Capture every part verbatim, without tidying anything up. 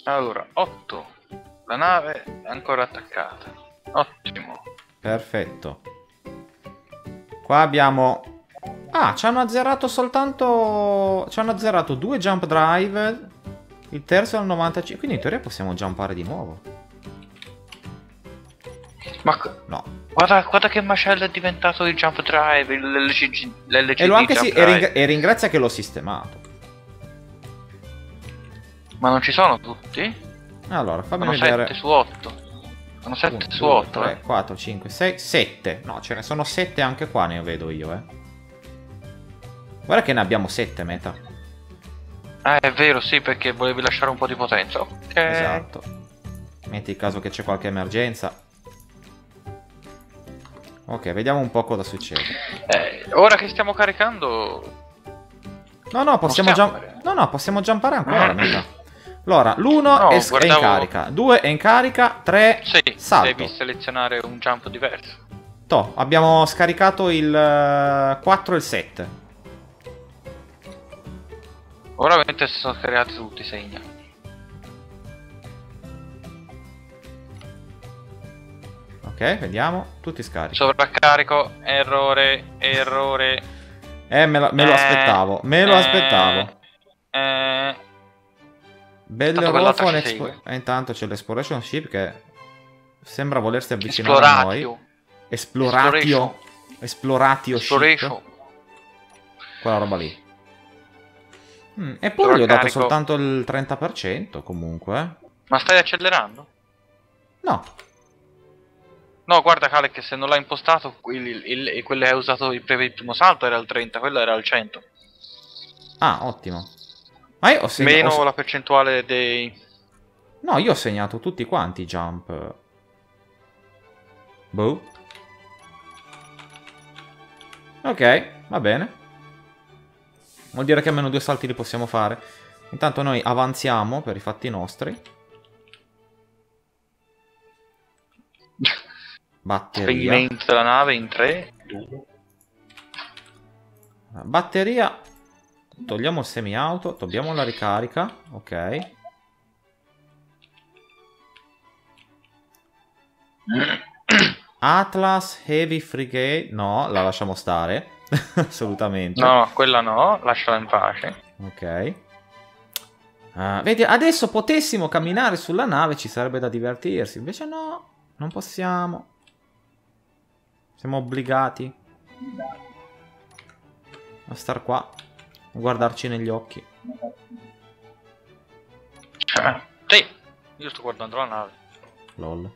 Allora, otto. La nave è ancora attaccata. Ottimo. Perfetto. Qua abbiamo... Ah, ci hanno azzerato soltanto... Ci hanno azzerato due jump drive. Il terzo è al novantacinque. Quindi in teoria possiamo jumpare di nuovo. Ma... No. Guarda, guarda che macello è diventato il jump drive, l'L C D, l'L C D E, lo anche jump si... e, drive. ring... e ringrazia che l'ho sistemato. Ma non ci sono tutti? Allora, fammi Sono vedere. sette su otto. Sono sette uno, su due, otto, tre, eh. quattro, cinque, sei, sette. No, ce ne sono sette anche qua, ne vedo io, eh. Guarda che ne abbiamo sette, meta. Ah, è vero, sì, perché volevi lasciare un po' di potenza. Ok. Esatto. Metti il caso che c'è qualche emergenza. Ok, vediamo un po' cosa succede. Eh, ora che stiamo caricando... No, no, possiamo stiamo, jump... No, no, possiamo jumpare ancora, meta. Allora, l'uno No, è, guardavo... è in carica, due è in carica, tre Sì, salto. devi selezionare un jump diverso. Toh, abbiamo scaricato il uh, quattro e il sette. Ora ovviamente si sono caricati tutti i segni. Ok, vediamo. Tutti scarichi. Sovraccarico, errore, errore. Eh, me, la, me lo eh, aspettavo. Me lo eh, aspettavo. Eh, Bello Tanto quell'altra Rofon ci Expo... segue. E intanto c'è l'Exploration Ship che sembra volersi avvicinare a noi. Esploratio. Esploratio. Esploratio Exploration. Ship. Quella roba lì. Mm, eppure gli ho dato Sovraccarico. soltanto il trenta per cento comunque. Ma stai accelerando? No. No, guarda Kale che se non l'hai impostato, il, il, il- quello che hai usato il primo salto era al trenta, quello era al cento. Ah, ottimo. Ma io ho segnato... Meno ho... la percentuale dei... No, io ho segnato tutti quanti i jump. Boh. Ok, va bene. Vuol dire che almeno due salti li possiamo fare. Intanto noi avanziamo per i fatti nostri. Batteria. Spegnimento della nave in tre, due. Batteria. Togliamo il semi-auto. Togliamo la ricarica. Ok. Atlas Heavy Frigate. No, la lasciamo stare. Assolutamente. No, quella no, lasciala in pace. Ok. Uh, vedi, adesso potessimo camminare sulla nave, ci sarebbe da divertirsi. Invece no, non possiamo. Siamo obbligati a star qua, a guardarci negli occhi. Eh, sì, io sto guardando la nave. Lol.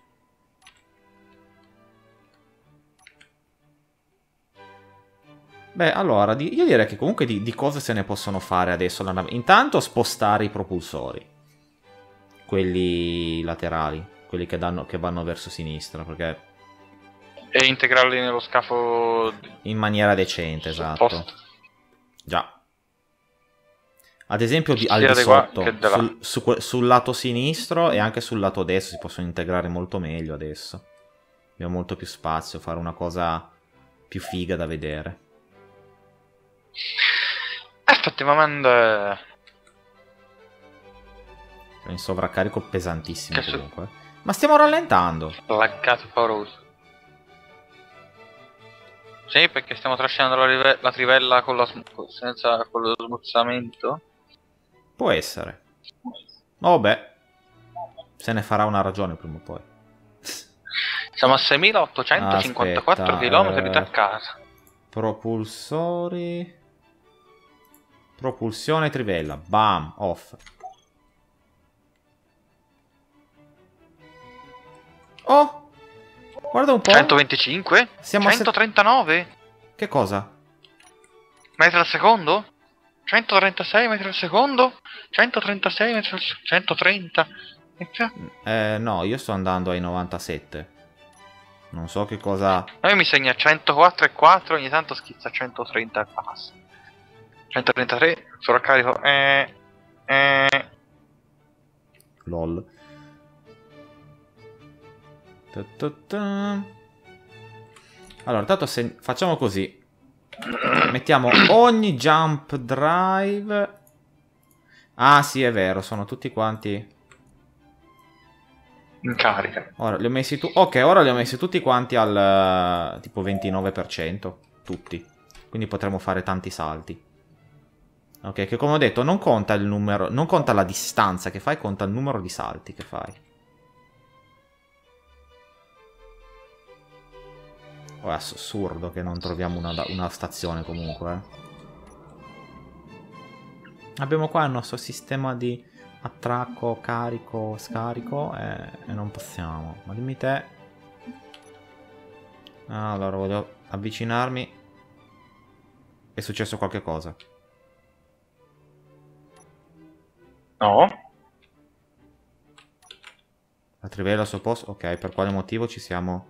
Beh, allora, di, io direi che comunque di, di cose se ne possono fare adesso la nave. Intanto spostare i propulsori. Quelli laterali. Quelli che, danno, che vanno verso sinistra, perché... E integrarli nello scafo... In maniera decente, esatto. Post. Già. Ad esempio di, Sia al di di qua sotto, che di là. sul, su, sul lato sinistro e anche sul lato destro si possono integrare molto meglio adesso. Abbiamo molto più spazio, fare una cosa più figa da vedere. Effettivamente... È in sovraccarico pesantissimo Che comunque. Ma stiamo rallentando. Laggato pauroso. Sì, perché stiamo trascinando la, rive- la trivella con, la sm- senza, con lo smuzzamento. Può essere. Oh beh. Se ne farà una ragione prima o poi. Siamo a seimilaottocentocinquantaquattro Aspetta, km eh, da casa. Propulsori. Propulsione trivella. Bam, off. Oh! Guarda un po'. centoventicinque? Siamo a centotrentanove? Che cosa? Metri al secondo? centotrentasei metri al secondo? centotrentasei metri al secondo? centotrenta? Eh, no, io sto andando ai novantasette. Non so che cosa... Noi mi segna centoquattro e quattro, ogni tanto schizza centotrenta e passa. centotrentatré, sovraccarico, eh... Eh... Lol. Ta ta ta. Allora, tanto se... facciamo così. Mettiamo ogni jump drive. Ah, sì, è vero, sono tutti quanti... in carica. Ora li ho messi tu. Ok, ora li ho messi tutti quanti al uh, tipo ventinove per cento. Tutti. Quindi potremo fare tanti salti. Ok, che come ho detto non conta il numero, non conta la distanza che fai, conta il numero di salti che fai. Oh, è assurdo che non troviamo una, una stazione comunque. Eh. Abbiamo qua il nostro sistema di attracco, carico, scarico e, e non possiamo. Ma dimmi te. Allora, voglio avvicinarmi. È successo qualche cosa. No. La trivella al suo posto? Ok, per quale motivo ci siamo...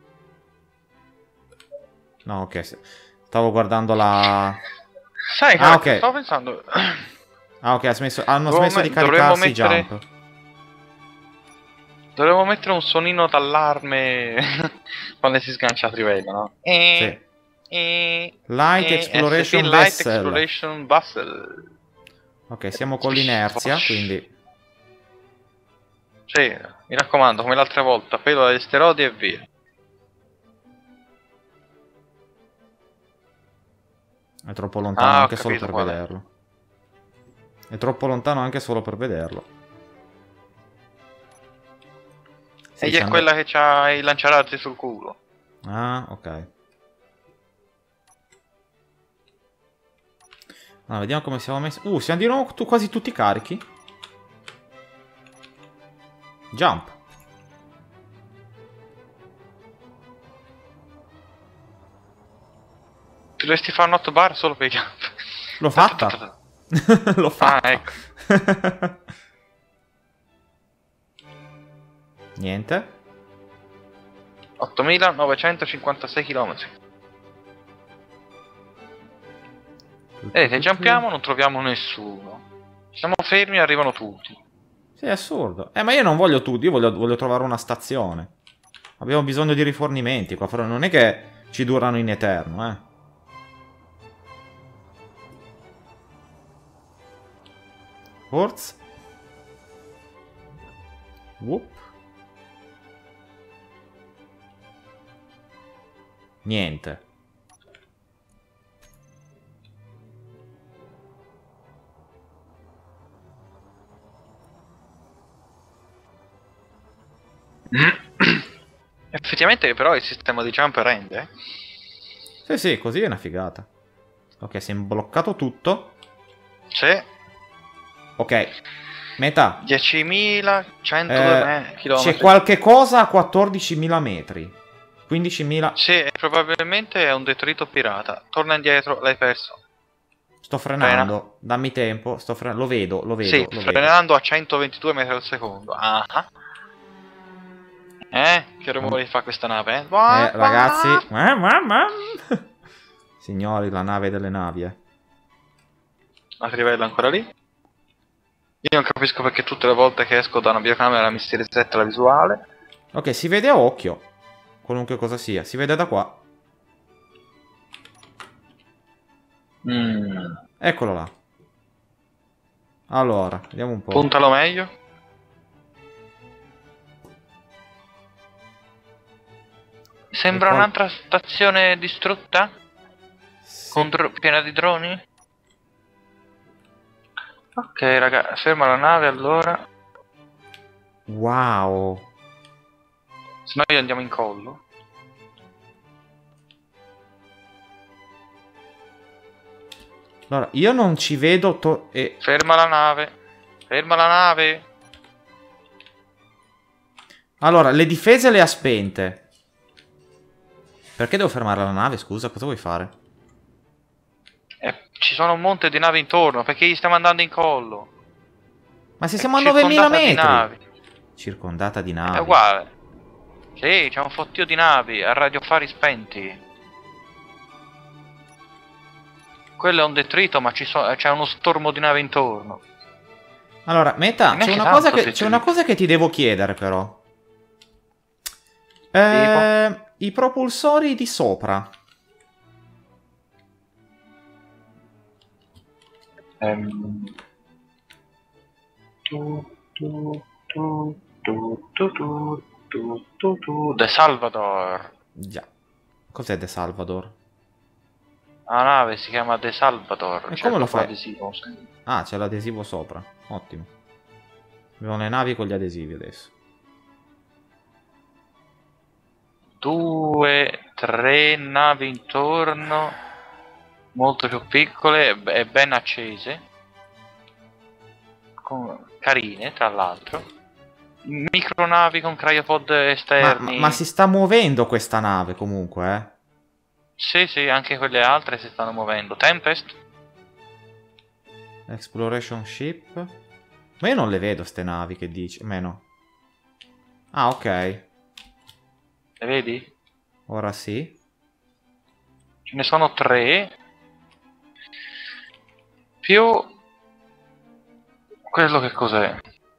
No, ok. Stavo guardando la... Sai, ah, che ok. stavo pensando... Ah, ok, ha smesso... hanno Dovremmo smesso di me- caricarsi i mettere... jump. Dovremmo mettere un suonino d'allarme quando si sgancia la trivella, no? E... Sì. E... Light e... Exploration S T, Light Vessel. Exploration Vessel. Ok, siamo con l'inerzia, quindi... Sì, mi raccomando, come l'altra volta, pelo agli sterodi e via. È troppo lontano Ah, ho anche solo capito per qual è. vederlo. È troppo lontano anche solo per vederlo. Sì, Egli è and- quella che c'ha i lanciarazzi sul culo. Ah, ok. Allora, vediamo come siamo messi. Uh, siamo di nuovo tu- quasi tutti carichi. Jump. Ti dovresti fare un hot bar solo per i jump. L'ho fatta. L'ho fatta. Ah, ecco. Niente. ottomilanovecentocinquantasei chilometri. Vedete, jumpiamo, non troviamo nessuno. Siamo fermi e arrivano tutti. Sì, è assurdo. Eh, ma io non voglio tutti, io voglio, voglio trovare una stazione. Abbiamo bisogno di rifornimenti qua, però non è che ci durano in eterno, eh. Forza. Whoop. Niente. Effettivamente però il sistema di jump rende, eh? Sì, sì, così è una figata. Ok, si è bloccato tutto. Sì. Ok, metà. diecimilacentodue Eh, chilometri. c'è qualche cosa a quattordicimila metri. quindicimila. Sì, probabilmente è un detrito pirata. Torna indietro, l'hai perso. Sto frenando. Frena. Dammi tempo. Sto frenando. Lo vedo, lo vedo. Sì, lo frenando vedo. a centoventidue metri al secondo. Ah. Eh? Che rumore fa questa nave? Eh, eh ragazzi. Signori, la nave delle navi, eh. La trivella ancora lì? Io non capisco perché tutte le volte che esco da una videocamera mi si resetta la visuale. Ok, si vede a occhio. Qualunque cosa sia. Si vede da qua. Mm. Eccolo là. Allora, vediamo un po'. Puntalo meglio. Sembra qual... un'altra stazione distrutta? Sì. Con dro- piena di droni? Ok, raga, ferma la nave allora. Wow. Se noi andiamo in collo. Allora, io non ci vedo... To e... Ferma la nave. Ferma la nave. Allora, le difese le ha spente. Perché devo fermare la nave, scusa? Cosa vuoi fare? Eh, ci sono un monte di navi intorno. Perché gli stiamo andando in collo? Ma se È siamo a novemila metri. Di navi. Circondata di navi. È uguale. Sì, c'è un fottio di navi a radiofari spenti. Quello è un detrito, ma so c'è uno stormo di navi intorno. Allora, Meta, c'è una, cosa che, c'è una cosa che ti devo chiedere però. Eh, I propulsori di sopra. Um. Tu, tu, tu, Tu, tu, tu, tu, tu, tu. De Salvador. Già. Cos'è De Salvador? La nave si chiama De Salvador. E c'è come lo proprio fai? l'adesivo, sì. Ah, c'è l'adesivo sopra. Ottimo. Abbiamo le navi con gli adesivi adesso. Due, tre navi intorno, molto più piccole e ben accese, con, carine tra l'altro, micronavi con cryopod Ma, esterni. ma, ma si sta muovendo questa nave comunque, eh? Sì, sì, anche quelle altre si stanno muovendo. Tempest? Exploration ship. Ma io non le vedo ste navi che dici. Meno. Ah, ok. Le vedi? Ora sì. Ce ne sono tre. Più... quello che cos'è?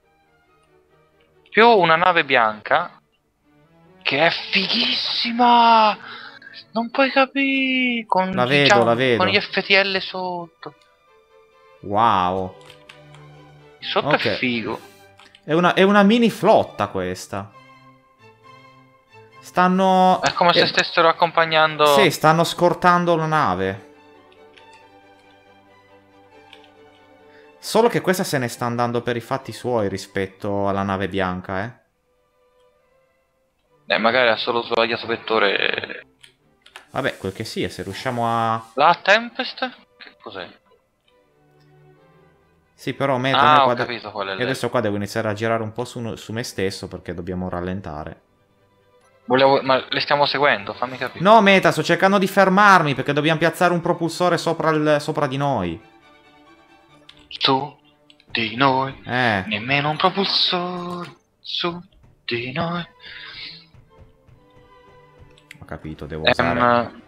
Più una nave bianca. Che è fighissima! Non puoi capire! Con, La gli vedo, jump- la vedo. con gli F T L sotto. Wow. Sotto Ok. è figo. È una, è una mini flotta questa. Stanno... È come se eh, stessero accompagnando... Sì, stanno scortando la nave. Solo che questa se ne sta andando per i fatti suoi rispetto alla nave bianca, eh. Eh, magari ha solo sbagliato vettore. Vabbè, quel che sia, se riusciamo a... La Tempest? Che cos'è? Sì, però Meta, Ah, noi ho qua de- capito qual è io lei. adesso qua devo iniziare a girare un po' su, su me stesso perché dobbiamo rallentare. Volevo... Ma le stiamo seguendo, fammi capire. No, Meta, sto cercando di fermarmi perché dobbiamo piazzare un propulsore sopra, il, sopra di noi. Su di noi. Eh, Nemmeno un propulsore. Su di noi. ho capito, devo usare... Ehm,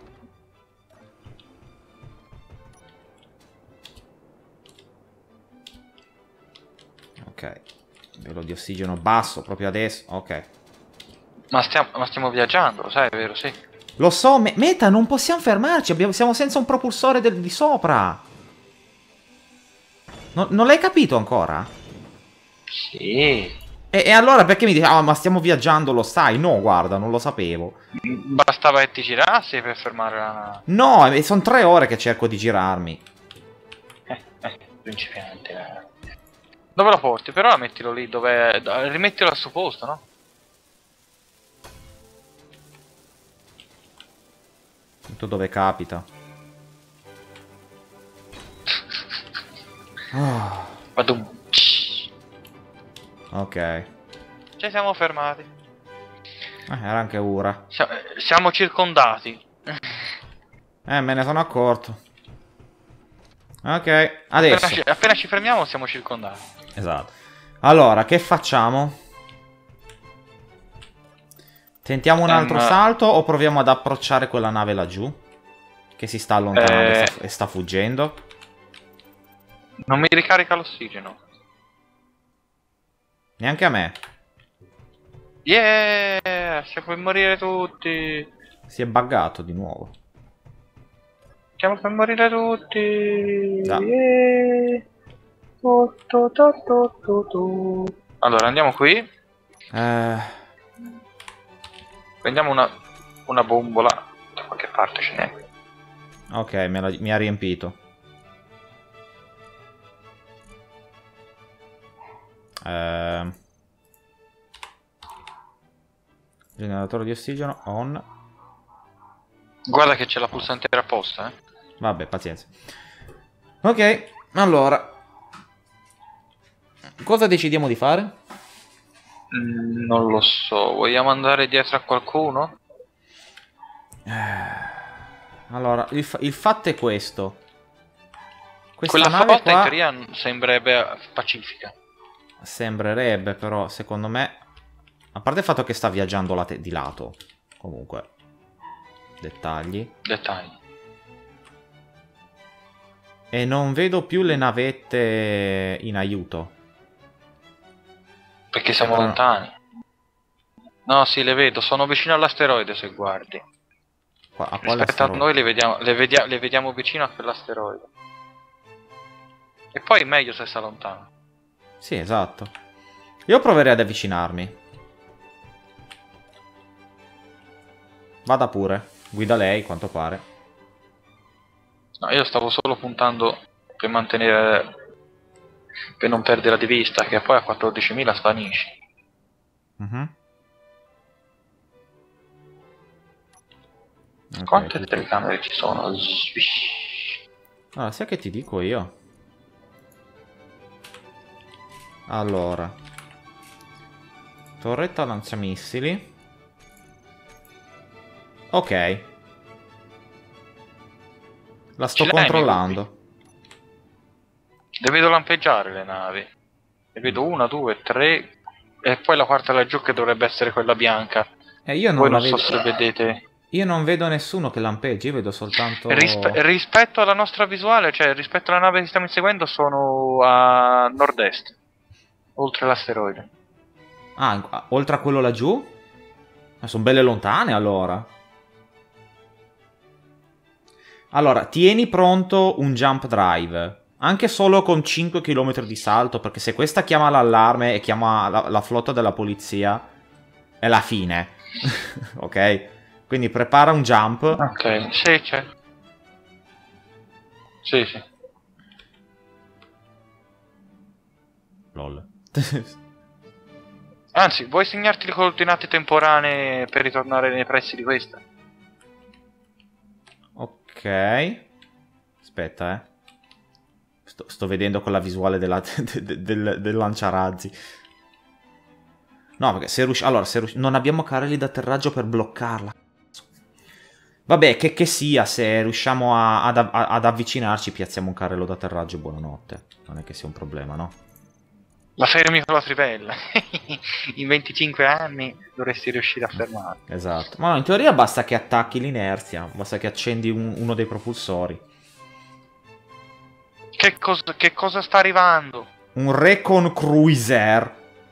Ok, velo di ossigeno basso proprio adesso, ok. ma, stiamo, ma stiamo viaggiando, lo sai, è vero, sì. Lo so, Me- Meta, non possiamo fermarci, abbiamo- siamo senza un propulsore del- di sopra. No- non l'hai capito ancora? Sì. E, e allora perché mi dici, ah, ma stiamo viaggiando, lo sai? No, guarda, non lo sapevo. Bastava che ti girassi per fermare la nave. No, sono tre ore che cerco di girarmi. Eh, eh, principiante. eh. Dove la porti? Però mettilo lì, dove... rimettilo al suo posto, no? Tutto dove capita. Ah, Badum. ok. Ci siamo fermati. Eh, era anche ora. Sia- siamo circondati. Eh, me ne sono accorto. Ok, adesso. Appena ci, appena ci fermiamo siamo circondati. Esatto. Allora, che facciamo? Tentiamo un altro Ehm, salto o proviamo ad approcciare quella nave laggiù? Che si sta allontanando Eh. e, sta, e sta fuggendo? Non mi ricarica l'ossigeno. Neanche a me. Yeah! Siamo per morire tutti. Si è buggato di nuovo. Siamo per morire tutti. Già. Yeah. Tu, tu, tu, tu, tu, tu. Allora andiamo qui. Eh, Prendiamo una, una bombola. Da qualche parte ce n'è. ok, me la- mi ha riempito. Eh, generatore di ossigeno on. Guarda che c'è la pulsante apposta, eh. Vabbè, pazienza. Ok, allora. Cosa decidiamo di fare? Mm, non lo so. Vogliamo andare dietro a qualcuno? Allora, il, fa- il fatto è questo. Questa Quella nave flotta in qua teoria sembrerebbe pacifica. sembrerebbe, però, secondo me... A parte il fatto che sta viaggiando late- di lato. Comunque. Dettagli. Dettagli. E non vedo più le navette in aiuto. Perché siamo Sembrano- lontani. No, sì, le vedo. Sono vicino all'asteroide se guardi. Qua, a quale Rispetto a asteroide? noi le vediamo, le, vedia- le vediamo vicino a quell'asteroide. E poi meglio se sta lontano. Sì, esatto. Io proverei ad avvicinarmi. Vada pure. Guida lei, quanto pare. No, io stavo solo puntando per mantenere... per non perdere di vista, che poi a quattordicimila svanisci. Mhm. Ok, Quante tutto- telecamere ci sono? Swish. Allora, sai che ti dico io? Allora. Torretta lanciamissili. Ok. La sto Ce l'hai, controllando. Le vedo lampeggiare le navi. Ne vedo una, due, tre. E poi la quarta laggiù che dovrebbe essere quella bianca. E io non Voi la non so vedo. se vedete. Io non vedo nessuno che lampeggi, io vedo soltanto... Rispe- rispetto alla nostra visuale, cioè rispetto alla nave che stiamo inseguendo, sono a nord-est. Oltre l'asteroide. Ah, in- ah, oltre a quello laggiù? Ma sono belle lontane allora. Allora, tieni pronto un jump drive. Anche solo con cinque chilometri di salto, perché se questa chiama l'allarme e chiama la, la flotta della polizia, è la fine. Ok? Quindi prepara un jump. Ok, sì, c'è. Sì, sì. Lol. Anzi, vuoi segnarti le coordinate temporanee per ritornare nei pressi di questa? Ok. Aspetta, eh. Sto, sto vedendo con la visuale della, de- de- del, del lanciarazzi. No, perché se riusciamo... Allora, se riusci- non abbiamo carrelli d'atterraggio per bloccarla. Vabbè, che, che sia, se riusciamo a- ad, a- ad avvicinarci, piazziamo un carrello d'atterraggio e buonanotte. Non è che sia un problema, no? La fermi con la trivella. In venticinque anni dovresti riuscire a fermarla. Esatto. Ma no, in teoria basta che attacchi l'inerzia, basta che accendi un- uno dei propulsori. Che, cos- che cosa sta arrivando? Un Recon Cruiser.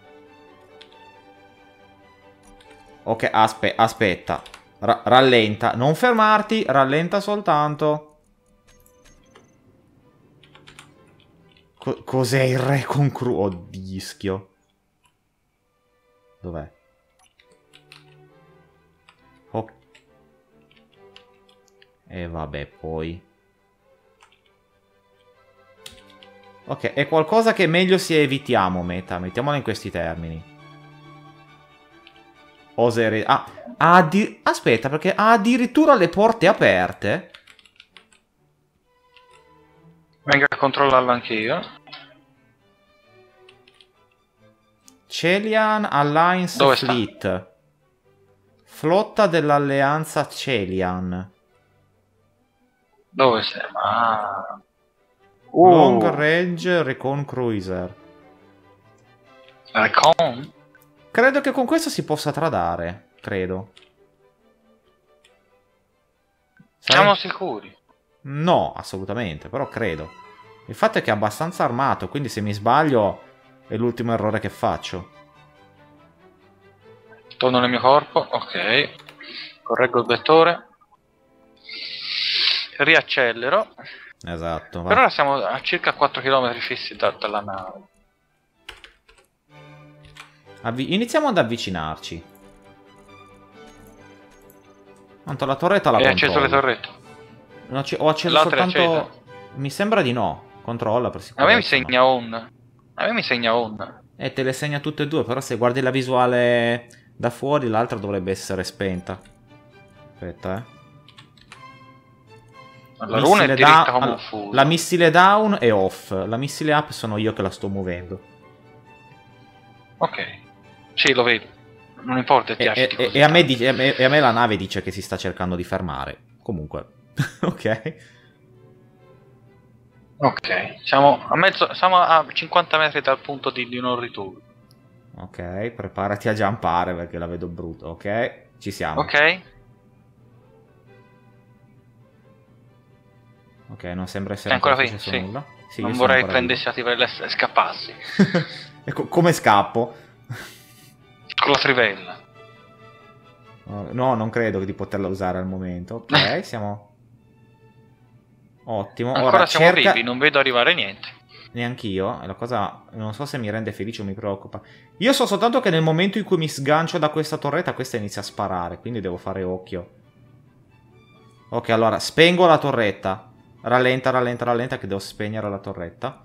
Ok, aspe- aspetta. Ra- rallenta. Non fermarti, rallenta soltanto. Co- cos'è il Recon Cruiser? Oh, dischio. Dov'è? Oh. E vabbè, poi. Ok, è qualcosa che meglio si evitiamo, meta. Mettiamola in questi termini. Oserei... Ah, ha addi- aspetta, perché ha addirittura le porte aperte. Venga a controllarlo anch'io. Celian Alliance Dove sta? Fleet. Flotta dell'alleanza Celian. Dove sei? Ah. Long Uh, Range Recon Cruiser. Recon? Credo che con questo si possa tradare. Credo. Sai? Siamo sicuri? No, assolutamente, però credo. Il fatto è che è abbastanza armato, quindi se mi sbaglio è l'ultimo errore che faccio. Torno nel mio corpo, ok. Correggo il vettore. Riaccelero. Esatto, va. Per ora siamo a circa quattro chilometri fissi da- dalla nave. Avvi- iniziamo ad avvicinarci. Tanto la torretta la Hai acceso le controllo. torrette? No, ci- ho acceso L'altra è soltanto... Mi sembra di no. Controlla per A sicurezza. me mi segna on. A me mi segna on. E te le segna tutte e due, però se guardi la visuale da fuori l'altra dovrebbe essere spenta. Aspetta, eh. Allora, una è diretta down- come un allora, fuso. la missile down è off. La missile up sono io che la sto muovendo. Ok. Sì, lo vedo. Non importa, ti E, agiti e- così e a me tanto. dice- e a me- e a me la nave dice che si sta cercando di fermare. Comunque. Ok. Ok, siamo a mezzo, siamo a cinquanta metri dal punto di, di non ritorno. Ok, preparati a jumpare perché la vedo brutta. Ok, ci siamo. Ok? Ok, non sembra essere Sei ancora ancora qui? successo Sì. nulla. Sì, Non io sono vorrei ancora vivo. prendessi la trivella e scappassi. E co- come scappo? Con la trivella. No, non credo di poterla usare al momento. Ok, siamo... Ottimo. Ancora Ora siamo cerca... vivi, non vedo arrivare niente. neanch'io. E la cosa non so se mi rende felice o mi preoccupa. Io so soltanto che nel momento in cui mi sgancio da questa torretta, questa inizia a sparare. Quindi devo fare occhio. Ok, allora spengo la torretta. Rallenta, rallenta, rallenta, che devo spegnere la torretta.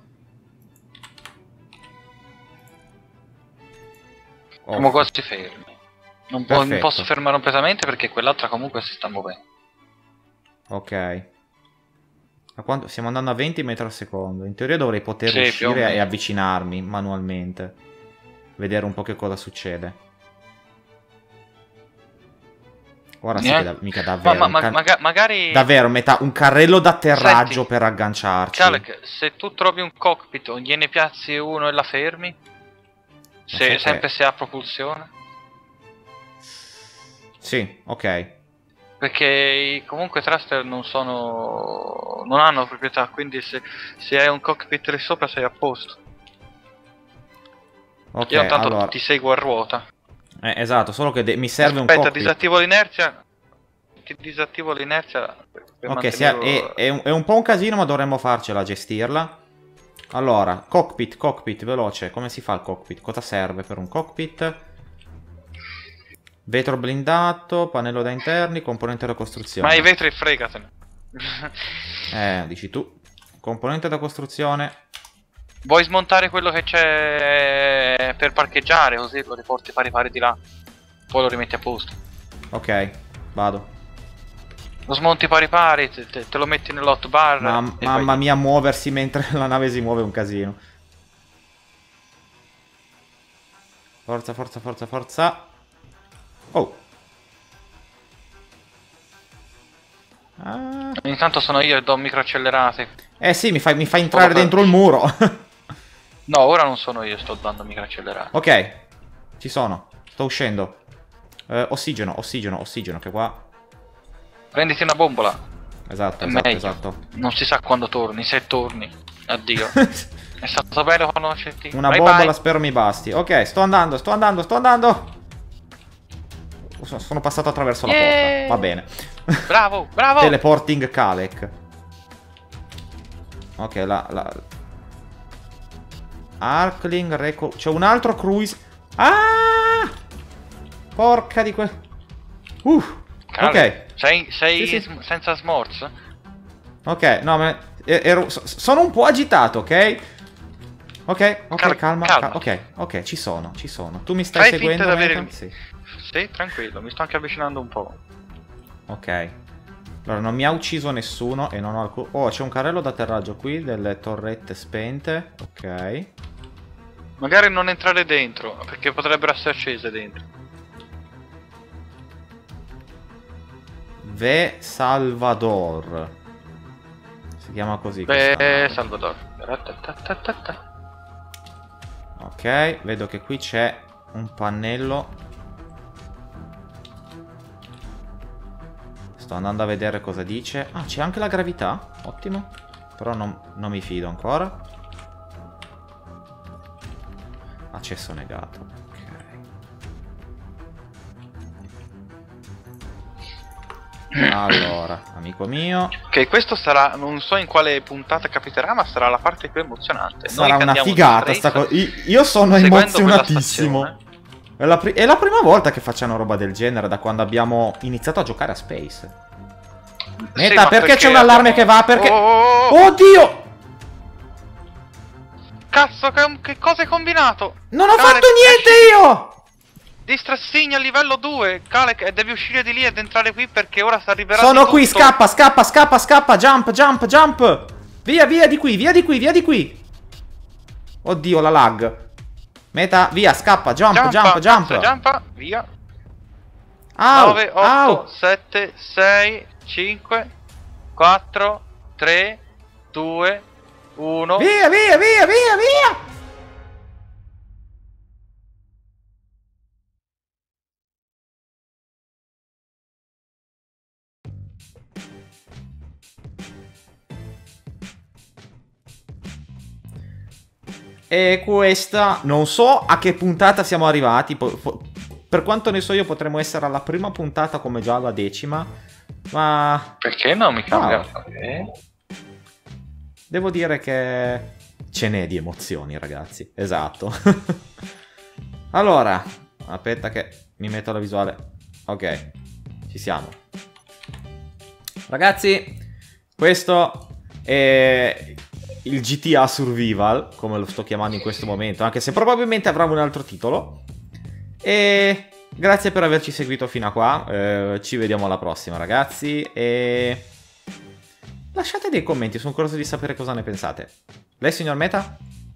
Oh. Come cosa si fermi? Non, po non posso fermare completamente perché quell'altra comunque si sta muovendo. Ok. A quanto... Stiamo andando a venti metri al secondo. In teoria dovrei poter sì, uscire e avvicinarmi manualmente. Vedere un po' che cosa succede. Ora sì che da... mica davvero. Ma, ma, can... maga magari... Davvero, metà... un carrello d'atterraggio Senti, per agganciarci. Calec, se tu trovi un cockpit o gliene piazzi uno e la fermi? Se, sempre se ha propulsione? Sì, ok. Perché comunque i thruster non sono... non hanno proprietà, quindi se, se hai un cockpit lì sopra sei a posto. Ok, io intanto allora... ti seguo a ruota. Eh, esatto, solo che mi serve Aspetta, un cockpit. disattivo l'inerzia. Ti disattivo l'inerzia. Ok, sia, è, è, un, è un po' un casino, ma dovremmo farcela a gestirla. Allora, cockpit, cockpit, veloce. Come si fa il cockpit? Cosa serve per un cockpit? Vetro blindato, pannello da interni, componente da costruzione. Ma i vetri fregatene. Eh, dici tu. Componente da costruzione. Vuoi smontare quello che c'è per parcheggiare, così lo riporti pari pari di là. Poi lo rimetti a posto. Ok, vado. Lo smonti pari pari, te, te, te lo metti nell'hotbar. Ma, mamma mia, muoversi mentre la nave si muove è un casino. Forza, forza, forza, forza. Oh. Ah. Intanto sono io e do microaccelerate. Eh sì, mi fai, mi fai entrare dentro il muro. No, ora non sono io, sto dando microaccelerate. Ok, ci sono. Sto uscendo. Eh, ossigeno, ossigeno, ossigeno, che qua... Prenditi una bombola. Esatto, è esatto, meglio. esatto. Non si sa quando torni, se torni. Addio. È stato bello conoscerti. Una bye bombola bye. spero mi basti. Ok, sto andando, sto andando, sto andando. Sono passato attraverso la yeah. porta. Va bene. Bravo, bravo. Teleporting Calec. Ok, la... la... Arcling, Reco... C'è un altro cruise. Ah! Porca di quel... Uh, ok. Sei, sei sì, sì. senza smorz? Ok, no, ma... Ero... Sono un po' agitato, ok? Ok, ok, Cal calma, calma. Cal ok, ok, ci sono, ci sono. Tu mi stai Fai seguendo? finta di avere... Sì. Sì, tranquillo, mi sto anche avvicinando un po'. Ok. Allora, non mi ha ucciso nessuno e non ho alcun... Oh, c'è un carrello d'atterraggio qui, delle torrette spente. Ok. Magari non entrare dentro, perché potrebbero essere accese dentro. Ve Salvador. Si chiama così. Ve Salvador. Ok, vedo che qui c'è un pannello. Sto andando a vedere cosa dice. Ah, c'è anche la gravità. Ottimo. Però non, non mi fido ancora. Accesso negato. Ok. Allora, amico mio. Ok, questo sarà, non so in quale puntata capiterà, ma sarà la parte più emozionante. Sarà una figata sta cosa. Io sono emozionatissimo. È la, è la prima volta che facciano roba del genere da quando abbiamo iniziato a giocare a Space. Meta, sì, perché c'è un allarme abbiamo... che va? Perché... Oh, oh, oh. Oddio! Cazzo, che, che cosa hai combinato? Non ho Calec, fatto niente esci... io! Distrassigna a livello due, Calec, e devi uscire di lì ed entrare qui perché ora sta arriverà. Sono qui, tutto. Scappa, scappa, scappa, scappa, jump, jump, jump! Via, via di qui, via di qui, via di qui! Oddio, la lag. Meta, via, scappa, jump, jump, jump, jump. Jumpa, via. Au, nove, otto, sette, sei, cinque, quattro, tre, due, uno. Via, via, via, via, via! E questa, non so a che puntata siamo arrivati, per quanto ne so io potremmo essere alla prima puntata come già alla decima, ma... Perché non mi cambia? No. Devo dire che ce n'è di emozioni, ragazzi. Esatto. Allora, aspetta che mi metto la visuale. Ok, ci siamo. Ragazzi, questo è il G T A Survival, come lo sto chiamando in questo momento, anche se probabilmente avrà un altro titolo. E grazie per averci seguito fino a qua. Eh, ci vediamo alla prossima, ragazzi. E lasciate dei commenti, sono curioso di sapere cosa ne pensate. Lei, signor Meta?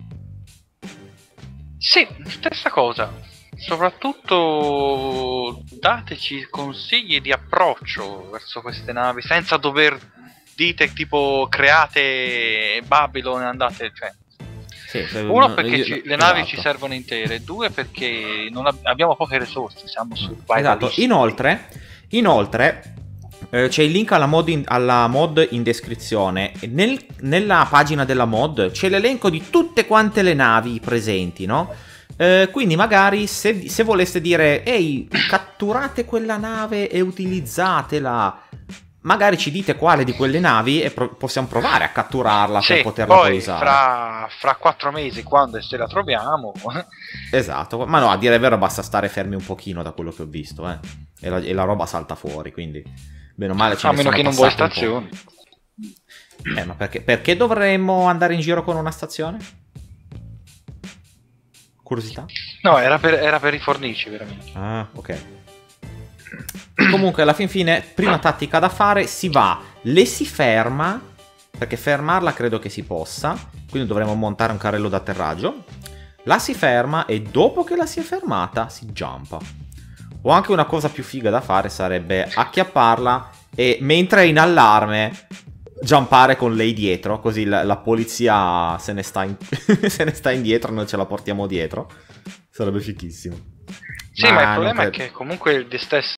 Sì, stessa cosa. Soprattutto dateci consigli di approccio verso queste navi senza dover dite tipo create Babylon e andate, cioè. Sì, uno perché ci, le navi esatto. ci servono intere, due perché non ab- abbiamo poche risorse, siamo su esatto. Inoltre, inoltre eh, c'è il link alla mod, in, alla mod in descrizione. Nel, nella pagina della mod c'è l'elenco di tutte quante le navi presenti, no? Eh, quindi magari se, se voleste dire ehi, catturate quella nave e utilizzatela, magari ci dite quale di quelle navi e pro- possiamo provare a catturarla sì, per poterla poi usare. Fra, fra quattro mesi, quando se la troviamo. Esatto, ma no, a dire il vero basta stare fermi un pochino da quello che ho visto, eh. E la, e la roba salta fuori, quindi bene o male ce a ne meno sono che non vuoi stazioni. Eh, ma perché, perché dovremmo andare in giro con una stazione? Curiosità? No, era per, era per i fornici, veramente. Ah, ok. Comunque, alla fin fine, prima tattica da fare, si va, le si ferma, perché fermarla credo che si possa, quindi dovremo montare un carrello d'atterraggio. La si ferma e dopo che la si è fermata si jumpa. O anche una cosa più figa da fare sarebbe acchiapparla e mentre è in allarme jumpare con lei dietro, così la, la polizia se ne, sta in, se ne sta indietro, noi ce la portiamo dietro. Sarebbe fichissimo. Sì, ma, ma il problema è che comunque il,